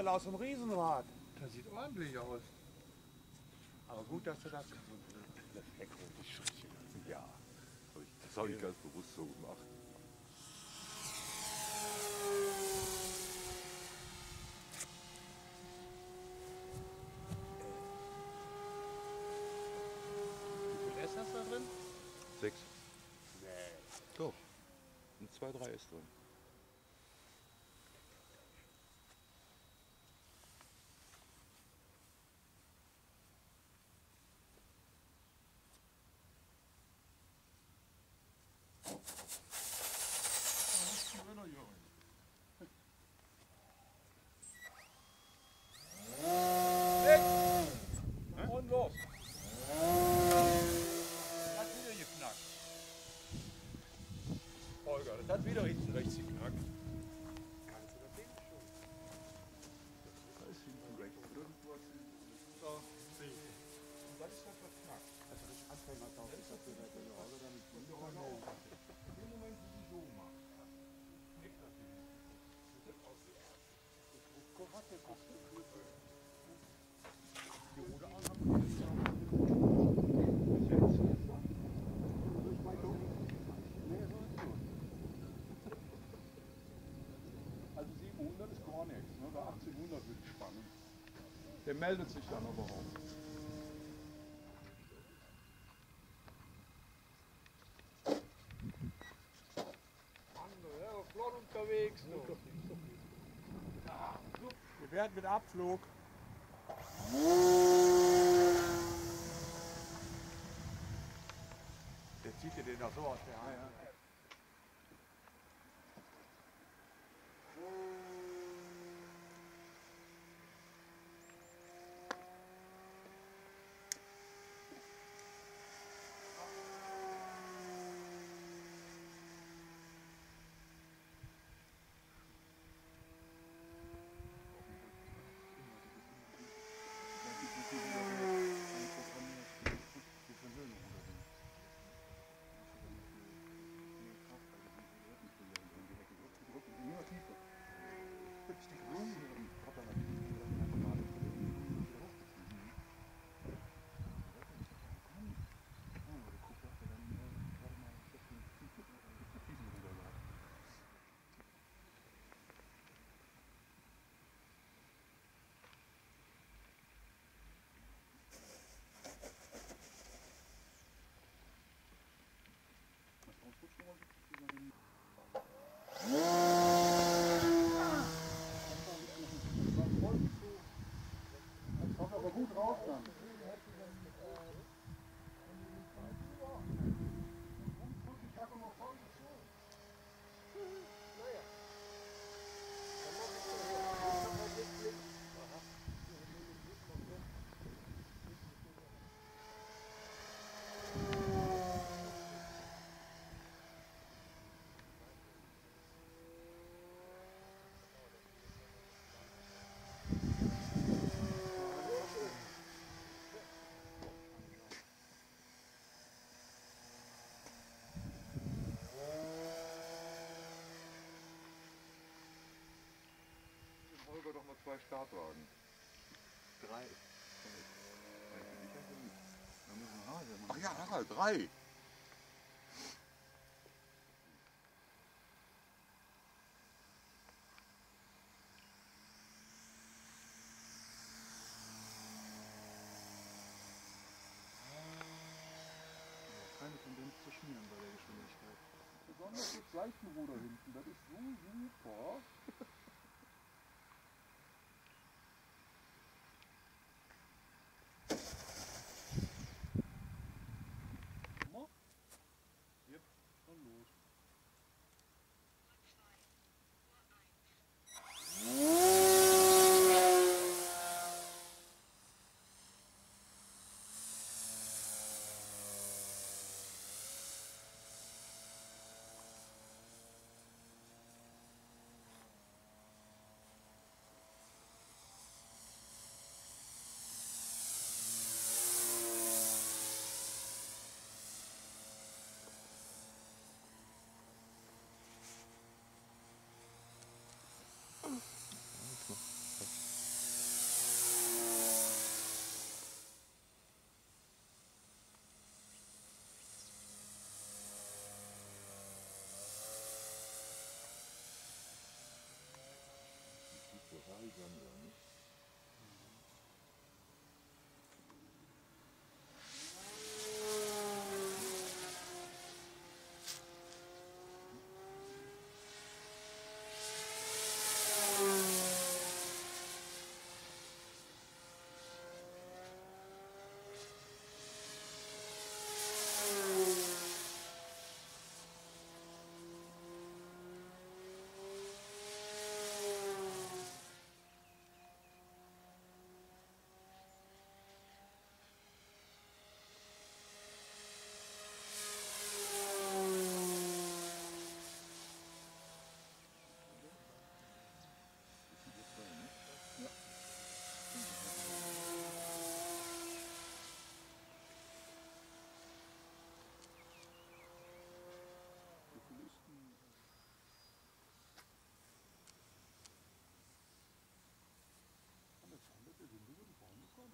Angel aus dem Riesenrad. Das sieht ordentlich aus. Aber gut, dass du das... Ja, das habe ich ganz bewusst so gemacht. Wie viel Rest hast du da drin? 6. Nee. Doch. Und 2, 3 ist drin. Und los. Hat wieder geknackt. Holger, das hat wieder hinten rechts geknackt. Kannst du das Ding schon? Da ist hinten rechts irgendwas. So, sehe ich. Und das ist das, was knackt. Also als Anfänger darf ich das wieder bei der Rolle damit In dem Moment, wie die so macht, knickt das Ding. Das sieht aus wie Arsch. die Ruder anhaben. Also 700 ist gar nichts, ne? Bei 1800 wird spannend. Der meldet sich dann aber auch. Ja, flott unterwegs. Wir werden mit Abflug. Jetzt sieht ihr den da so aus der Hand. Das kommt aber gut raus dann. Holger doch mal 2 Startwagen. 3. Da müssen wir Hase machen. Ach ja, Harald, 3. Keine Tendenz zu schmieren bei der Geschwindigkeit. Besonders das Seitenruder hinten, das ist so super. Jetzt schon los.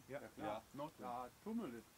Ja, klar. Ja. Da tummelt es.